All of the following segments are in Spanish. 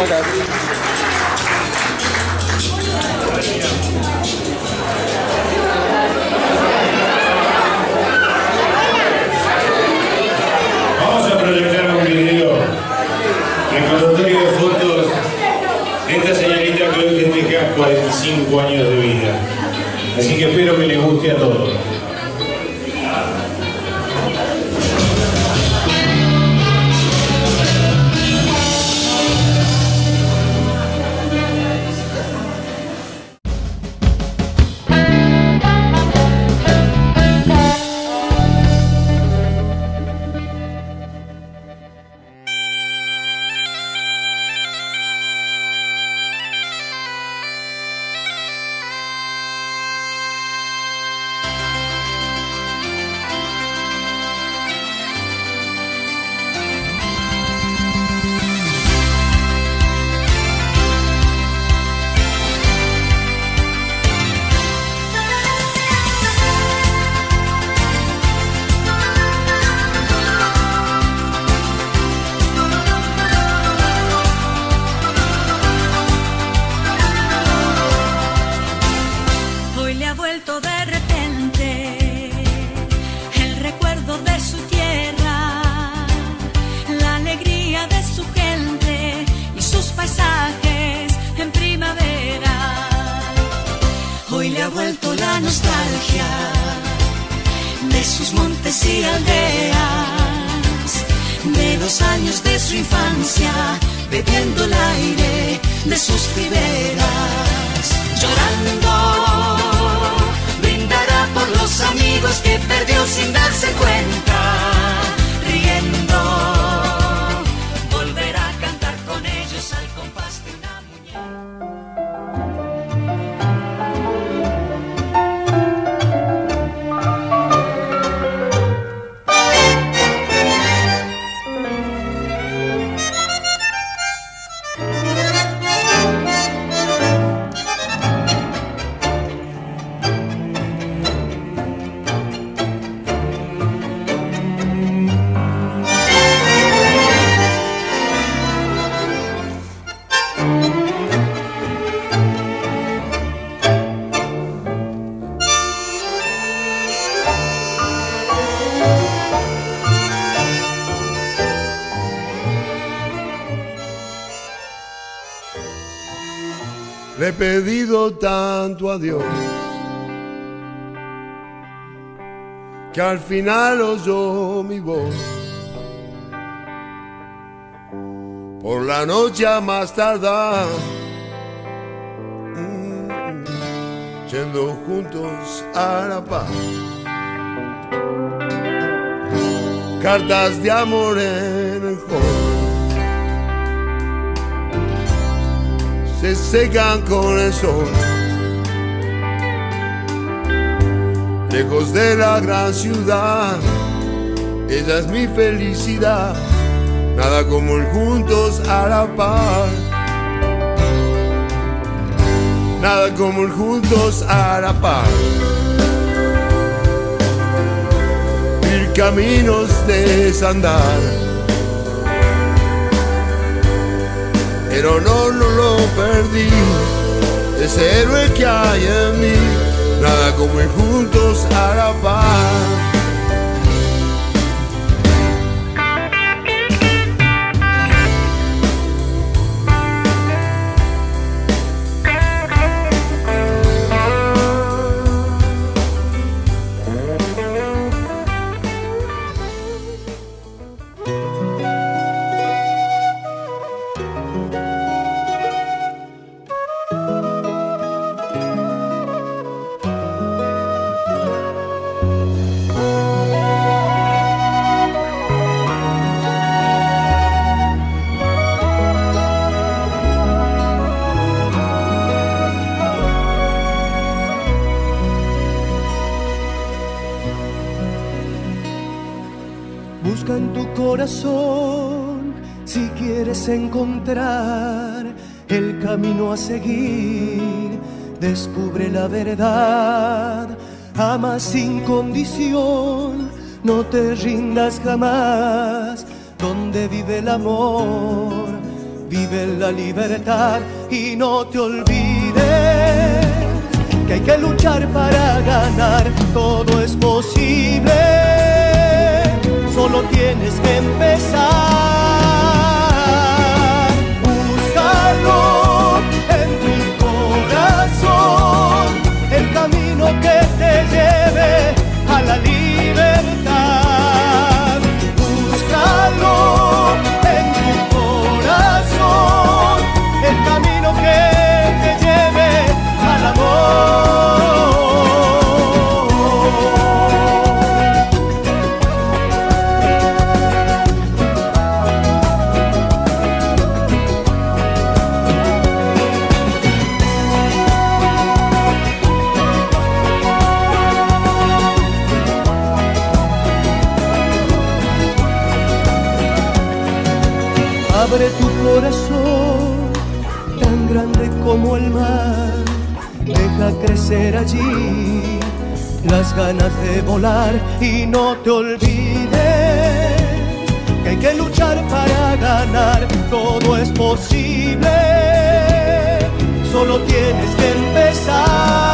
Vamos a proyectar un video recordatorio de fotos de esta señorita que hoy festeja 45 años de vida. Así que espero que les guste a todos. Le he pedido tanto a Dios que al final oyó mi voz. Por la noche a más tardar, yendo juntos a la paz. Cartas de amor en el hall se secan con el sol. Lejos de la gran ciudad, ella es mi felicidad. Nada como el juntos a la par. Nada como el juntos a la par. Mil caminos desandar, pero no lo perdí. Ese héroe que hay en mí. Nada como ir juntos a la par. Busca en tu corazón si quieres encontrar el camino a seguir. Descubre la verdad, ama sin condición, no te rindas jamás. Donde vive el amor, vive la libertad y no te olvides que hay que luchar para ganar. Todo es posible, solo tienes que empezar. Búscalo en tu corazón, el camino que te lleve a la libertad. Búscalo en tu corazón, el camino que te lleve al amor. Abre tu corazón, tan grande como el mar, deja crecer allí las ganas de volar y no te olvides que hay que luchar para ganar. Todo es posible, solo tienes que empezar.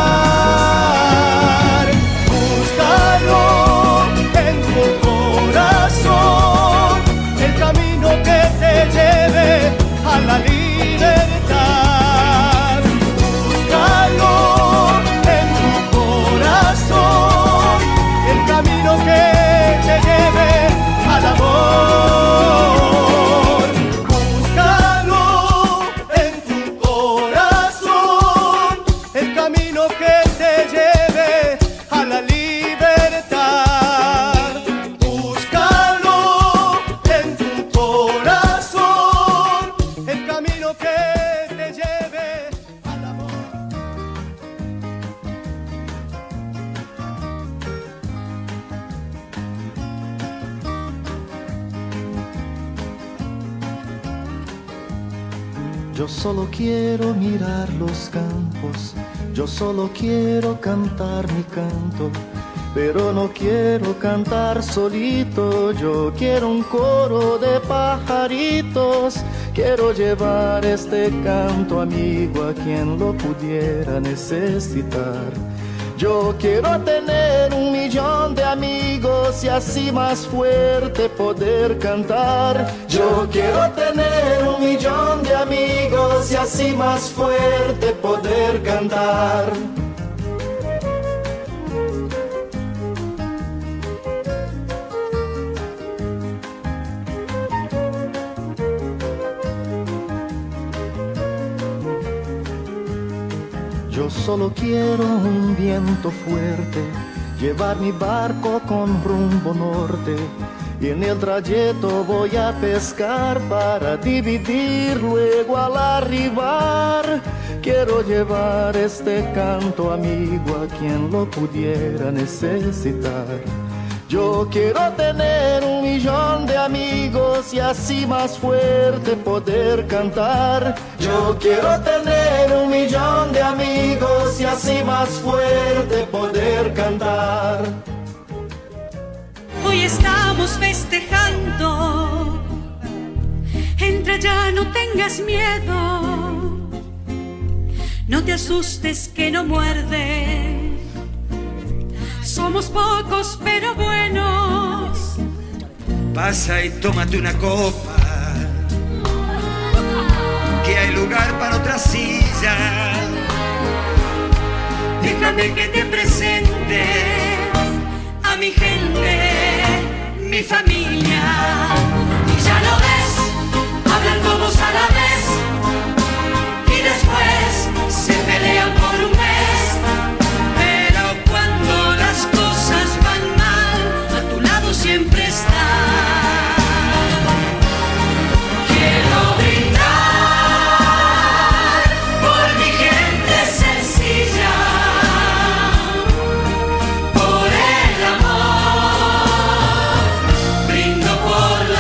Búscalo en tu corazón, el camino que te lleve a la libertad. Búscalo en tu corazón, el camino que te lleve al amor. Búscalo en tu corazón, el camino que te lleve a la libertad. Yo solo quiero mirar los campos, yo solo quiero cantar mi canto, pero no quiero cantar solito. Yo quiero un coro de pajaritos, quiero llevar este canto amigo a quien lo pudiera necesitar. Yo quiero tener 1.000.000 de amigos y así más fuerte poder cantar. Yo quiero tener 1.000.000 de amigos y así más fuerte poder cantar. Yo solo quiero un viento fuerte, llevar mi barco con rumbo norte, y en el trayecto voy a pescar para dividir luego al arribar. Quiero llevar este canto amigo a quien lo pudiera necesitar. Yo quiero tener 1.000.000 de amigos y así más fuerte poder cantar. Yo quiero tener 1.000.000 de amigos y así más fuerte poder cantar. Hoy estamos festejando, entra ya, no tengas miedo, no te asustes que no muerde. Somos pocos pero buenos. Pasa y tómate una copa, que hay lugar para otra silla. Déjame que te presente a mi gente, mi familia. Y ya lo ves, hablan todos a la vez y después se pelean por un mes. Siempre está. Quiero brindar por mi gente sencilla, por el amor. Brindo por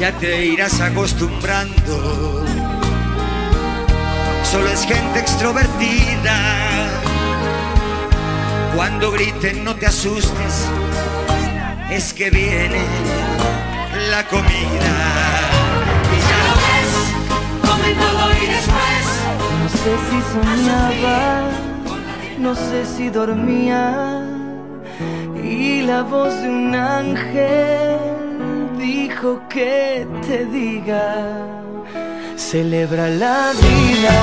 ya te irás acostumbrando. Solo es gente extrovertida. Cuando griten no te asustes, es que viene la comida. Y ya lo ves, comen todo y después. No sé si soñaba, no sé si dormía, y la voz de un ángel dijo que te diga: celebra la vida.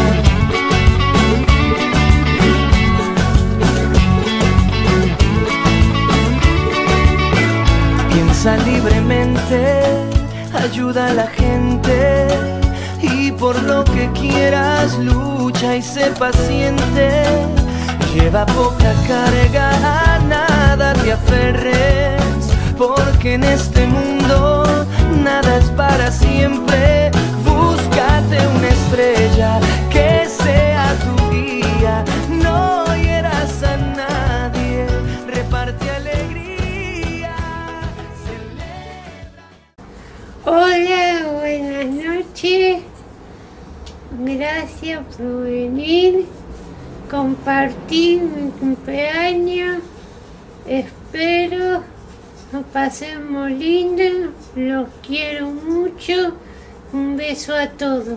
Piensa libremente, ayuda a la gente, y por lo que quieras lucha y sé paciente. Lleva poca carga, a nada te aferres, porque en este mundo nada es para siempre. Búscate una estrella que sea tu guía, no hieras a nadie, reparte alegría, celebra. Hola, buenas noches, gracias por venir, compartir mi cumpleaños, espero nos pasemos lindo, los quiero mucho, un beso a todos.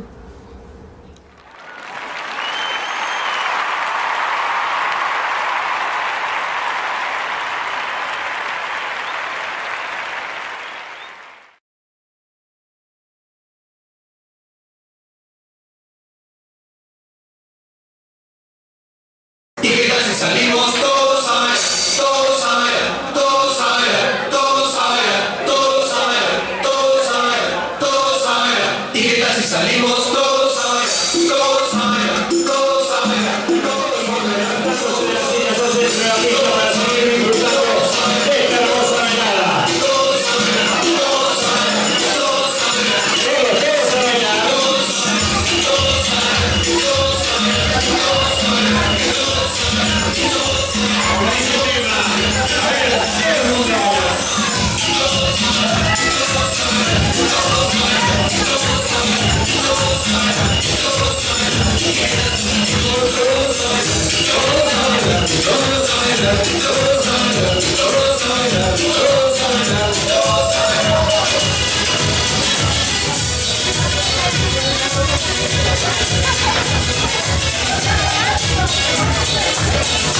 ¿Y qué tal si salimos todos a ver, todos a ver, todos a ver, todos a ver, todos a ver, todos a ver, todos a ver? ¿Y qué tal si salimos todos a ver, todos a ver, todos a ver, todos a ver? Thank you.